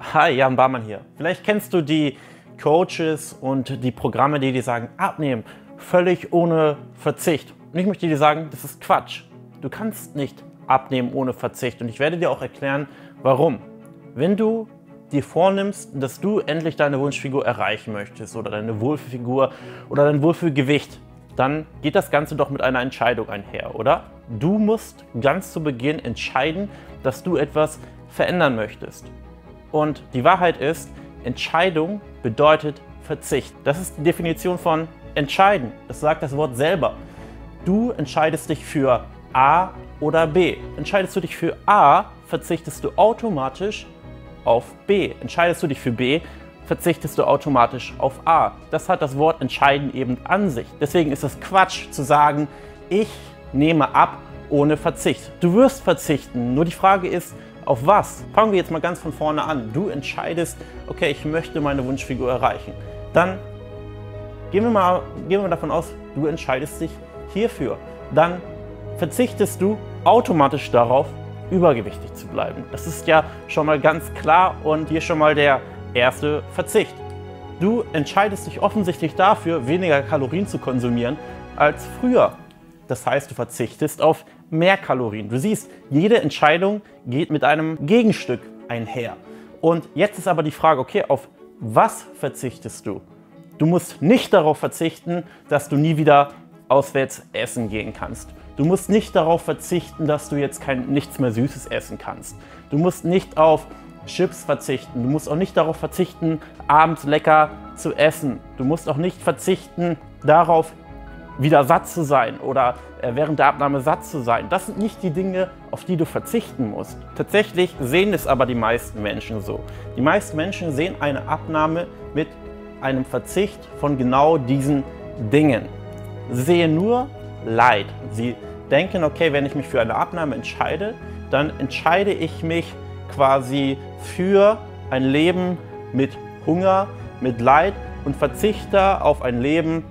Hi, Jan Barmann hier. Vielleicht kennst du die Coaches und die Programme, die dir sagen, abnehmen, völlig ohne Verzicht. Und ich möchte dir sagen, das ist Quatsch. Du kannst nicht abnehmen ohne Verzicht. Und ich werde dir auch erklären, warum. Wenn du dir vornimmst, dass du endlich deine Wunschfigur erreichen möchtest oder deine Wohlfühlfigur oder dein Wohlfühlgewicht, dann geht das Ganze doch mit einer Entscheidung einher, oder? Du musst ganz zu Beginn entscheiden, dass du etwas verändern möchtest. Und die Wahrheit ist, Entscheidung bedeutet Verzicht. Das ist die Definition von entscheiden. Das sagt das Wort selber. Du entscheidest dich für A oder B. Entscheidest du dich für A, verzichtest du automatisch auf B. Entscheidest du dich für B, verzichtest du automatisch auf A. Das hat das Wort entscheiden eben an sich. Deswegen ist es Quatsch zu sagen, ich nehme ab ohne Verzicht. Du wirst verzichten, nur die Frage ist, auf was? Fangen wir jetzt mal ganz von vorne an. Du entscheidest, okay, ich möchte meine Wunschfigur erreichen. Dann gehen wir mal davon aus, du entscheidest dich hierfür. Dann verzichtest du automatisch darauf, übergewichtig zu bleiben. Das ist ja schon mal ganz klar und hier schon mal der erste Verzicht. Du entscheidest dich offensichtlich dafür, weniger Kalorien zu konsumieren als früher. Das heißt, du verzichtest auf mehr Kalorien. Du siehst, jede Entscheidung geht mit einem Gegenstück einher. Und jetzt ist aber die Frage, okay, auf was verzichtest du? Du musst nicht darauf verzichten, dass du nie wieder auswärts essen gehen kannst. Du musst nicht darauf verzichten, dass du jetzt nichts mehr Süßes essen kannst. Du musst nicht auf Chips verzichten. Du musst auch nicht darauf verzichten, abends lecker zu essen. Du musst auch nicht verzichten darauf, wieder satt zu sein oder während der Abnahme satt zu sein. Das sind nicht die Dinge, auf die du verzichten musst. Tatsächlich sehen es aber die meisten Menschen so. Die meisten Menschen sehen eine Abnahme mit einem Verzicht von genau diesen Dingen. Sie sehen nur Leid. Sie denken, okay, wenn ich mich für eine Abnahme entscheide, dann entscheide ich mich quasi für ein Leben mit Hunger, mit Leid und verzichte auf ein Leben,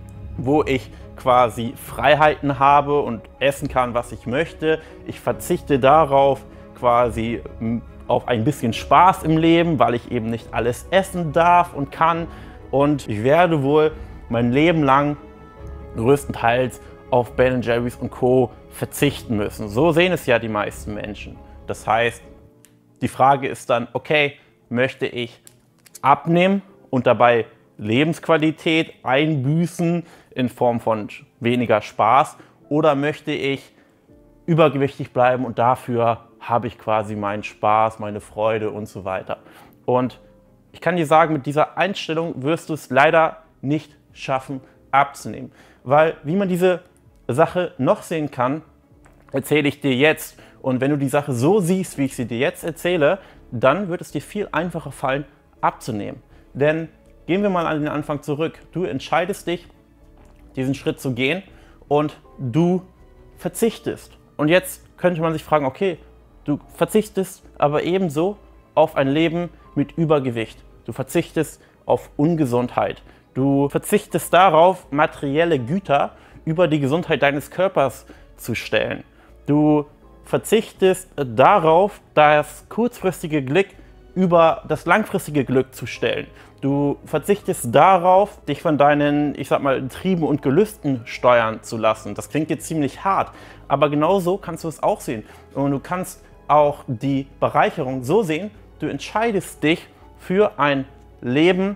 wo ich quasi Freiheiten habe und essen kann, was ich möchte. Ich verzichte darauf quasi auf ein bisschen Spaß im Leben, weil ich eben nicht alles essen darf und kann. Und ich werde wohl mein Leben lang größtenteils auf Ben & Jerry's und Co. verzichten müssen. So sehen es ja die meisten Menschen. Das heißt, die Frage ist dann, okay, möchte ich abnehmen und dabei Lebensqualität einbüßen in Form von weniger Spaß oder möchte ich übergewichtig bleiben und dafür habe ich quasi meinen Spaß, meine Freude und so weiter. Und ich kann dir sagen, mit dieser Einstellung wirst du es leider nicht schaffen abzunehmen, weil wie man diese Sache noch sehen kann, erzähle ich dir jetzt. Und wenn du die Sache so siehst, wie ich sie dir jetzt erzähle, dann wird es dir viel einfacher fallen abzunehmen. Denn gehen wir mal an den Anfang zurück. Du entscheidest dich, diesen Schritt zu gehen und du verzichtest. Und jetzt könnte man sich fragen, okay, du verzichtest aber ebenso auf ein Leben mit Übergewicht. Du verzichtest auf Ungesundheit. Du verzichtest darauf, materielle Güter über die Gesundheit deines Körpers zu stellen. Du verzichtest darauf, das kurzfristige Glück über das langfristige Glück zu stellen. Du verzichtest darauf, dich von deinen, ich sag mal, Trieben und Gelüsten steuern zu lassen. Das klingt jetzt ziemlich hart, aber genau so kannst du es auch sehen. Und du kannst auch die Bereicherung so sehen, du entscheidest dich für ein Leben,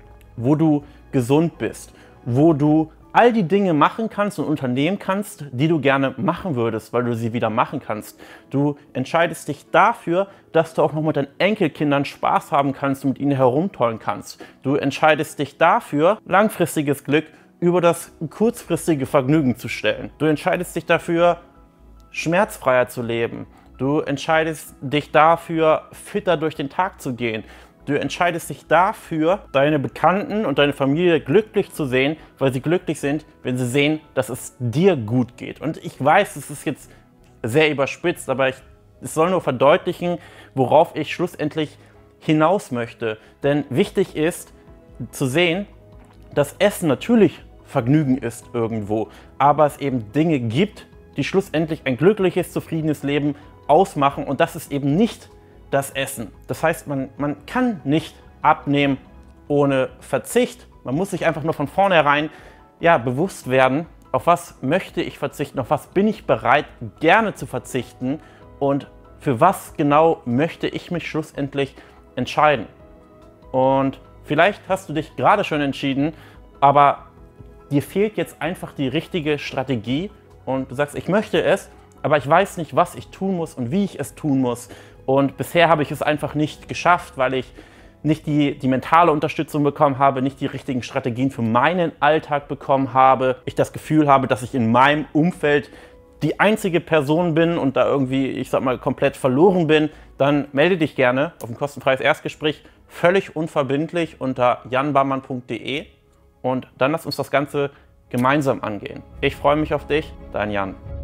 wo du gesund bist, wo du all die Dinge machen kannst und unternehmen kannst, die du gerne machen würdest, weil du sie wieder machen kannst. Du entscheidest dich dafür, dass du auch noch mit deinen Enkelkindern Spaß haben kannst und mit ihnen herumtollen kannst. Du entscheidest dich dafür, langfristiges Glück über das kurzfristige Vergnügen zu stellen. Du entscheidest dich dafür, schmerzfreier zu leben. Du entscheidest dich dafür, fitter durch den Tag zu gehen. Du entscheidest dich dafür, deine Bekannten und deine Familie glücklich zu sehen, weil sie glücklich sind, wenn sie sehen, dass es dir gut geht. Und ich weiß, es ist jetzt sehr überspitzt, aber es soll nur verdeutlichen, worauf ich schlussendlich hinaus möchte. Denn wichtig ist zu sehen, dass Essen natürlich Vergnügen ist irgendwo, aber es eben Dinge gibt, die schlussendlich ein glückliches, zufriedenes Leben ausmachen und das ist eben nicht das Essen. Das heißt, man kann nicht abnehmen ohne Verzicht. Man muss sich einfach nur von vornherein bewusst werden, auf was möchte ich verzichten, auf was bin ich bereit, gerne zu verzichten und für was genau möchte ich mich schlussendlich entscheiden. Und vielleicht hast du dich gerade schon entschieden, aber dir fehlt jetzt einfach die richtige Strategie und du sagst, ich möchte es, aber ich weiß nicht, was ich tun muss und wie ich es tun muss. Und bisher habe ich es einfach nicht geschafft, weil ich nicht die mentale Unterstützung bekommen habe, nicht die richtigen Strategien für meinen Alltag bekommen habe. Ich das Gefühl habe, dass ich in meinem Umfeld die einzige Person bin und da irgendwie, ich sag mal, komplett verloren bin, dann melde dich gerne auf ein kostenfreies Erstgespräch, völlig unverbindlich unter janbarmann.de und dann lass uns das Ganze gemeinsam angehen. Ich freue mich auf dich, dein Jan.